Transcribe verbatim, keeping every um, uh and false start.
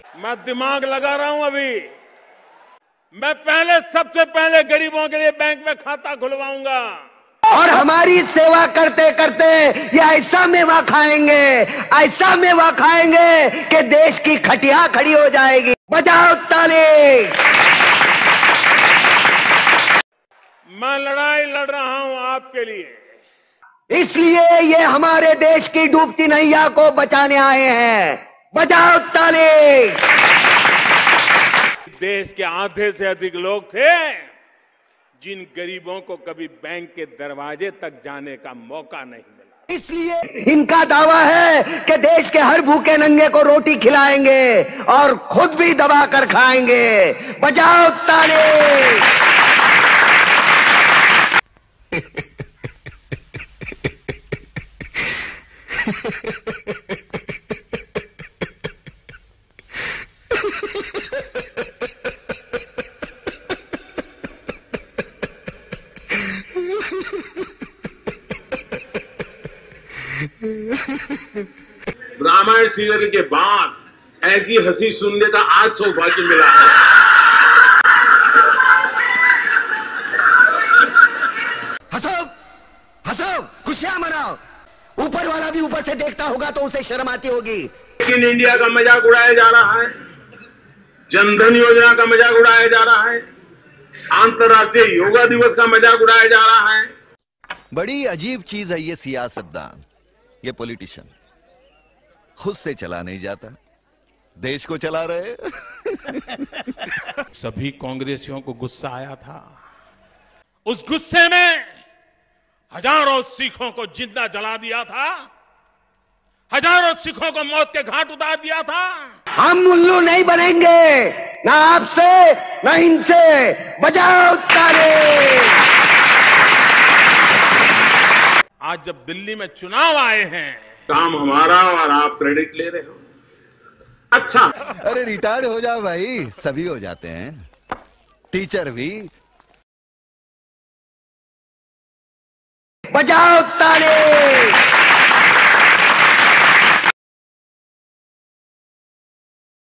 मैं दिमाग लगा रहा हूं अभी। मैं पहले सबसे पहले गरीबों के लिए बैंक में खाता खुलवाऊंगा और हमारी सेवा करते करते ये ऐसा मेवा खाएंगे, ऐसा मेवा खाएंगे कि देश की खटिया खड़ी हो जाएगी। बजाओ ताली। मैं लड़ाई लड़ रहा हूं आपके लिए, इसलिए ये हमारे देश की डूबती नैया को बचाने आए हैं। बजाओ ताली। देश के आधे से अधिक लोग थे जिन गरीबों को कभी बैंक के दरवाजे तक जाने का मौका नहीं मिला। इसलिए इनका दावा है कि देश के हर भूखे नंगे को रोटी खिलाएंगे और खुद भी दबा कर खाएंगे। बजाओ ताली। रामायण सीरियल के बाद ऐसी हंसी सुनने का आज सौभाग्य मिला है। हंसो, हंसो, खुशियां मनाओ। ऊपर वाला भी ऊपर से देखता होगा तो उसे शर्म आती होगी। लेकिन इंडिया का मजाक उड़ाया जा रहा है, जनधन योजना का मजाक उड़ाया जा रहा है, अंतर्राष्ट्रीय योगा दिवस का मजाक उड़ाया जा रहा है। बड़ी अजीब चीज है ये सियासतदान, ये पॉलिटिशियन। खुद से चला नहीं जाता, देश को चला रहे। सभी कांग्रेसियों को गुस्सा आया था। उस गुस्से में हजारों सिखों को जिंदा जला दिया था, हजारों सिखों को मौत के घाट उतार दिया था। हम उल्लू नहीं बनेंगे, ना आपसे ना इनसे। बजाओ ताली। आज जब दिल्ली में चुनाव आए हैं, काम हमारा और आप क्रेडिट ले रहे हो। अच्छा, अरे रिटायर्ड हो जाओ भाई, सभी हो जाते हैं, टीचर भी। बजाओ ताली।